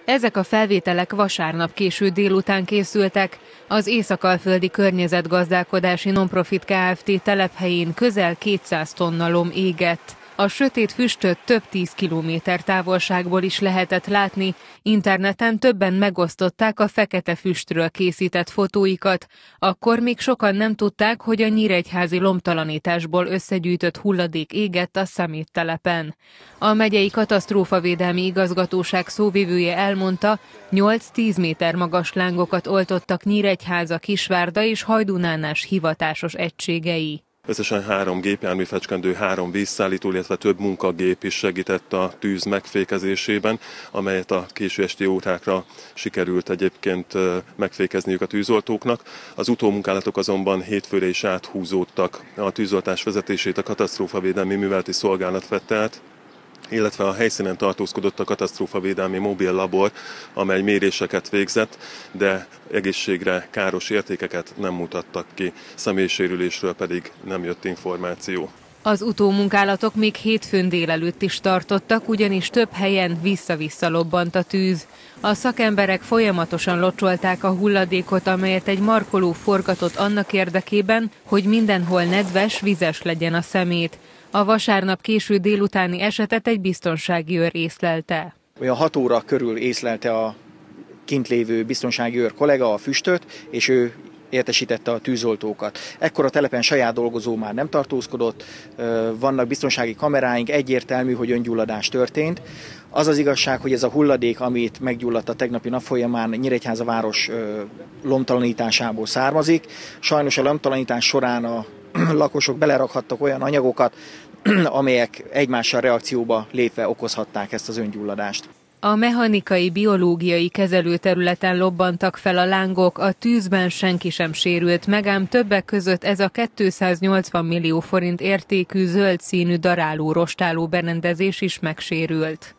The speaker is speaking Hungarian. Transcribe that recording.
Ezek a felvételek vasárnap késő délután készültek. Az Észak-Alföldi Környezetgazdálkodási Nonprofit Kft. Telephelyén közel 200 tonna lom égett. A sötét füstöt több 10 kilométer távolságból is lehetett látni, interneten többen megosztották a fekete füstről készített fotóikat. Akkor még sokan nem tudták, hogy a nyíregyházi lomtalanításból összegyűjtött hulladék égett a szeméttelepen. A megyei katasztrófavédelmi igazgatóság szóvivője elmondta, 8-10 méter magas lángokat oltottak Nyíregyháza, Kisvárda és Hajdúnánás hivatásos egységei. Összesen 3 gépjárműfecskendő, 3 vízszállító, illetve több munkagép is segített a tűz megfékezésében, amelyet a késő esti órákra sikerült egyébként megfékezniük a tűzoltóknak. Az utómunkálatok azonban hétfőre is áthúzódtak. A tűzoltás vezetését a katasztrófavédelmi műveleti szolgálat vette át, illetve a helyszínen tartózkodott a katasztrófavédelmi mobil labor, amely méréseket végzett, de egészségre káros értékeket nem mutattak ki, személysérülésről pedig nem jött információ. Az utómunkálatok még hétfőn délelőtt is tartottak, ugyanis több helyen vissza-vissza lobbant a tűz. A szakemberek folyamatosan locsolták a hulladékot, amelyet egy markoló forgatott annak érdekében, hogy mindenhol nedves, vizes legyen a szemét. A vasárnap késő délutáni esetet egy biztonsági őr észlelte. Olyan 6 óra körül észlelte a kint lévő biztonsági őr kollega a füstöt, és ő értesítette a tűzoltókat. Ekkor a telepen saját dolgozó már nem tartózkodott, vannak biztonsági kameráink, egyértelmű, hogy öngyulladás történt. Az az igazság, hogy ez a hulladék, amit meggyulladt a tegnapi nap folyamán, Nyíregyháza város lomtalanításából származik. Sajnos a lomtalanítás során a lakosok belerakhattak olyan anyagokat, amelyek egymással reakcióba lépve okozhatták ezt az öngyulladást. A mechanikai, biológiai kezelőterületen lobbantak fel a lángok, a tűzben senki sem sérült meg, ám többek között ez a 280 millió forint értékű zöld színű daráló rostáló berendezés is megsérült.